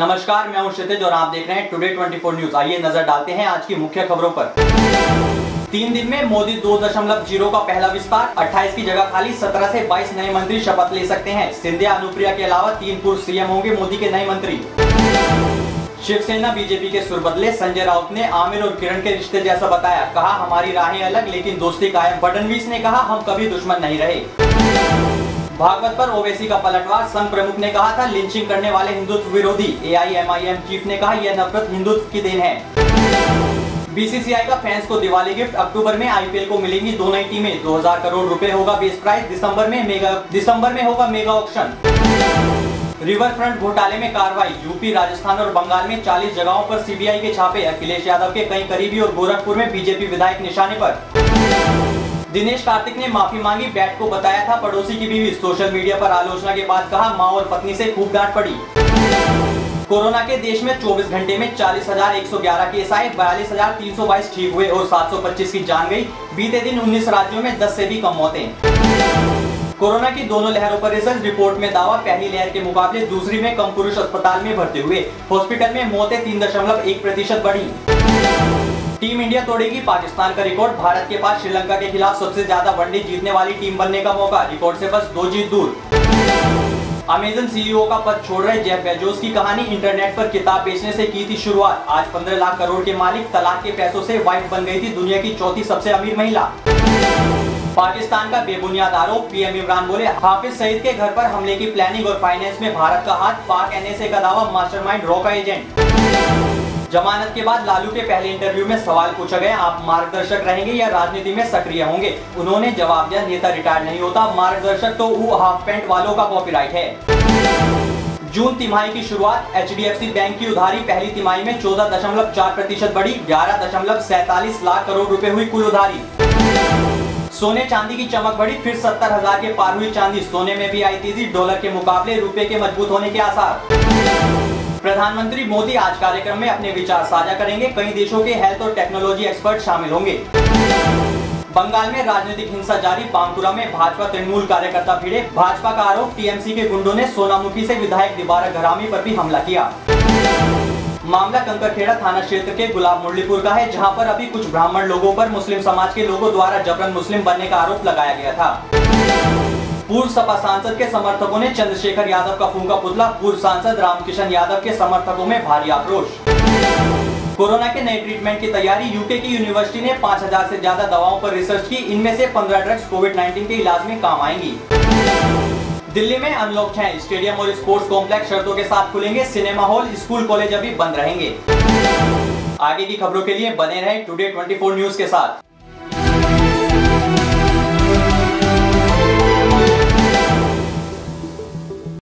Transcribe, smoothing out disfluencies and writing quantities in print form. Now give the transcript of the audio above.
नमस्कार, मैं हूं क्षितिज और आप देख रहे हैं टुडे 24 न्यूज। आइए नजर डालते हैं आज की मुख्य खबरों पर। 3 दिन में मोदी 2.0 का पहला विस्तार, 28 की जगह खाली, 17 से 22 नए मंत्री शपथ ले सकते हैं। सिंधिया अनुप्रिया के अलावा 3 पूर्व सीएम होंगे मोदी के नए मंत्री। शिवसेना बीजेपी के सुर बदले, संजय राउत ने आमिर और किरण के रिश्ते जैसा बताया, कहा हमारी राहें अलग लेकिन दोस्ती कायम। फडणवीस ने कहा हम कभी दुश्मन नहीं रहे। भागवत पर ओवैसी का पलटवार, संघ प्रमुख ने कहा था लिंचिंग करने वाले हिंदुत्व विरोधी। एआईएमआईएम चीफ ने कहा यह नफरत हिंदुत्व की देन है। बीसीसीआई का फैंस को दिवाली गिफ्ट, अक्टूबर में आईपीएल को मिलेंगी 2 नई टीमें, 2000 करोड़ रुपए होगा बेस प्राइस, दिसंबर में होगा मेगा ऑक्शन। रिवर फ्रंट घोटाले में कार्रवाई, यूपी, राजस्थान और बंगाल में 40 जगहों पर सीबीआई के छापे। अखिलेश यादव के कई करीबी और गोरखपुर में बीजेपी विधायक निशाने पर। दिनेश कार्तिक ने माफी मांगी, बैट को बताया था पड़ोसी की बीवी। सोशल मीडिया पर आलोचना के बाद कहा मां और पत्नी से खूब डांट पड़ी। कोरोना के देश में 24 घंटे में 40,111 केस आए, 42,322 ठीक हुए और 725 की जान गई। बीते दिन 19 राज्यों में 10 से भी कम मौतें। कोरोना की दोनों लहरों पर रिजल्ट, रिपोर्ट में दावा, पहली लहर के मुकाबले दूसरी में कम पुरुष अस्पताल में भर्ती हुए। हॉस्पिटल में मौतें 3.1% बढ़ी। टीम इंडिया तोड़ेगी पाकिस्तान का रिकॉर्ड, भारत के पास श्रीलंका के खिलाफ सबसे ज्यादा वनडे जीतने वाली टीम बनने का मौका, रिकॉर्ड से बस 2 जीत दूर। अमेजन सीईओ का पद छोड़ रहे जेफ बेजोस की कहानी, इंटरनेट पर किताब बेचने से की थी शुरुआत, आज 15 लाख करोड़ के मालिक, तलाक के पैसों से वाइफ बन गई थी दुनिया की चौथी सबसे अमीर महिला। पाकिस्तान का बेबुनियाद आरोप, पीएम इमरान बोले हाफिज सईद के घर पर हमले की प्लानिंग और फाइनेंस में भारत का हाथ, पाक एनएसए का दावा मास्टरमाइंड रॉ का एजेंट। जमानत के बाद लालू के पहले इंटरव्यू में सवाल पूछा गया, आप मार्गदर्शक रहेंगे या राजनीति में सक्रिय होंगे? उन्होंने जवाब दिया नेता रिटायर नहीं होता, मार्गदर्शक तो वो हाफ पैंट वालों का कॉपीराइट है। जून तिमाही की शुरुआत, एचडीएफसी बैंक की उधारी पहली तिमाही में 14.4% बढ़ी, 11.47 लाख करोड़ रुपए हुई कुल उधारी। सोने चांदी की चमक बढ़ी, फिर 70,000 के पार हुई चांदी, सोने में भी आई तेजी, डॉलर के मुकाबले रुपए के मजबूत होने के आसार। प्रधानमंत्री मोदी आज कार्यक्रम में अपने विचार साझा करेंगे, कई देशों के हेल्थ और टेक्नोलॉजी एक्सपर्ट शामिल होंगे। बंगाल में राजनीतिक हिंसा जारी, बांकुरा में भाजपा तृणमूल कार्यकर्ता भिड़े, भाजपा का आरोप टीएमसी के गुंडों ने सोनामुखी से विधायक दिबारक घरामी पर भी हमला किया। मामला कंकरखेड़ा थाना क्षेत्र के गुलाब मुरलीपुर का है, जहां पर अभी कुछ ब्राह्मण लोगों पर मुस्लिम समाज के लोगों द्वारा जबरन मुस्लिम बनने का आरोप लगाया गया था। पूर्व सपा सांसद के समर्थकों ने चंद्रशेखर यादव का फूंका पुतला, पूर्व सांसद रामकिशन यादव के समर्थकों में भारी आक्रोश। कोरोना के नए ट्रीटमेंट की तैयारी, यूके की यूनिवर्सिटी ने 5000 से ज्यादा दवाओं पर रिसर्च की, इनमें से 15 ड्रग्स कोविड-19 के इलाज में काम आएंगी। दिल्ली में अनलॉक 6, स्टेडियम और स्पोर्ट्स कॉम्प्लेक्स शर्तों के साथ खुलेंगे, सिनेमा हॉल, स्कूल, कॉलेज अभी बंद रहेंगे। आगे की खबरों के लिए बने रहे टुडे 24 न्यूज के साथ।